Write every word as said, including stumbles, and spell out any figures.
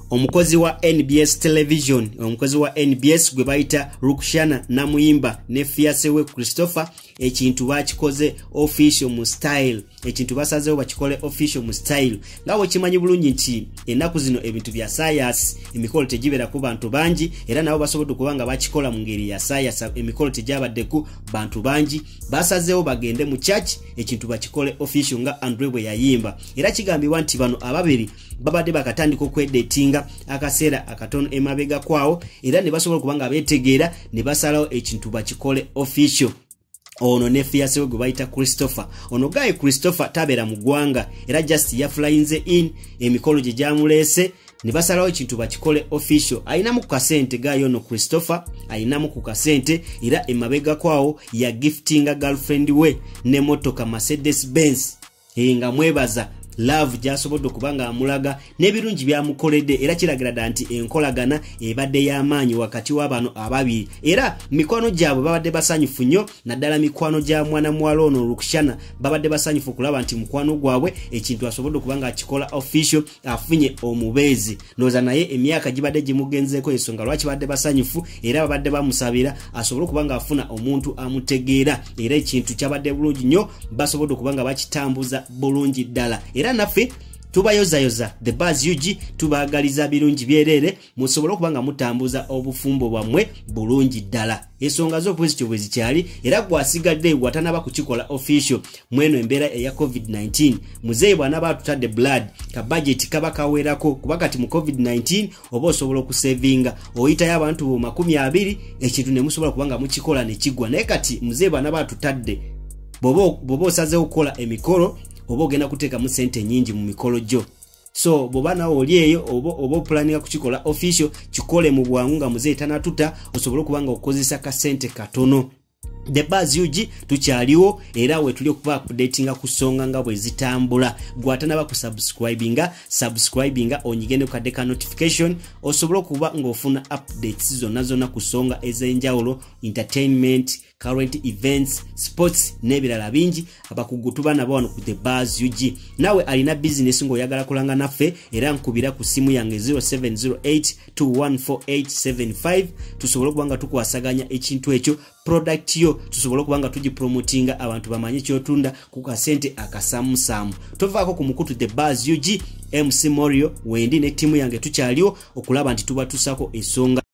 omukozi wa N B S television omukozi wa N B S gwe bayita Rukshana Namuyimba ne fiancé we Christopher ekintu bakikoze official mu style ekintu basazeewo bakikole official mu style ngawo kimanyi bulungi nti ennaku zino ebintu bya science emikolo tegibera ku bantu bangi era nabo basobodde kubanga bakikola mu ngeri ya science emikolo tegyabadde ku bantu bangi basazeewo bagende mu church ekintu bakikole official nga Andre bwe yayimba era kigambibwa nti bano ababiri babadde bakatandika okwedetinga akaseera akatono emabega kwawo era ne basobola kubanga betegeera ne basalawo ekintu bakikole official. Ono ne fiancé we gwe bayita Christopher ono gaye Christopher tabera mu ggwanga era just yaflyinze in emikolo gye gyamulese ne basalawo ekintu bakikole official. Ayinamu ku kasente gayo ono Christopher ayinamu ku kasente era emabega kwawo ya giftinga girlfriend we ne motoka Mercedes Benz nga mwebaza love jasobodde kubanga amulaga n'ebirungi byamukoledde era kiragira nti enkolagana ebadde y'amaanyi wakati w'abano ababiri era mikwano gyabwe babadde basanyufu nnyo naddala mikwano gya mwana muwala ono Rukshana babadde basanyufu kulaba nti mukwano gwabwe ekintu asobodde kubanga akikola official afunye omubeezi noza naye emyaka gibadde gimugenzeeko ensonga lwaki badde basanyufu era babadde bamusabira asobole kubanga afuna omuntu amutegeera era ekintu kyabadde bulungi nnyo basobodde kubanga bakitambuza bulungi ddala era naffe tubayoza yoza the buzz U G tubagaliza birungi byerere musobole kubanga mutambuza obufumbo bwamwe bulungi ddala ensonga zo positive ezikyali era gwasigadde watanaba kukikola official mweno embeera eya covid nineteen muzeeyi bwana batutadde blood ka budget kaba kawerako kuba kati mu covid nineteen oba osobola okusavinga oyitayo abantu bo makumi abiri ekintu ne musobola kubanga mukikola ne kigwa naye kati muzeeyi bwana batutadde bobo bobo osazeewo okukola emikolo oba ogenda kuteeka mu sente nyingi mu mikolo gyo so boba nawo oli eyo oba oba planning kukikola official kikole mu bwangu nga muzeeyi tanatuta osobole kubanga okozesa ka sente katono. The Buzz U G tukyaliwo era we tuli okuba updatinga ku ssonga nga bwe zitambula gwatanaba ku subscribinga subscribinga onyigende ku kadde ka notification osobole kuba ng'ofuna updates zonna zonna ku ssonga ez'enjawulo entertainment current events sports n'ebirala bingi abakugutuba nabo wano ku The Buzz U G. Nawe alina business ng'oyagala kulanga naffe era nkubira ku simu yange zero seven zero eight two one four eight seven five tusobole kubanga tukwasaganya ekintu ekyo product yo tusobole kubanga tugipromotinga abantu bamanye kyotunda ku kasente akasamusamu. Tovaako ku mukutu The Buzz U G M C Morio wendi ne timu yange tukyaliwo okulaba nti tuba tusako ensonga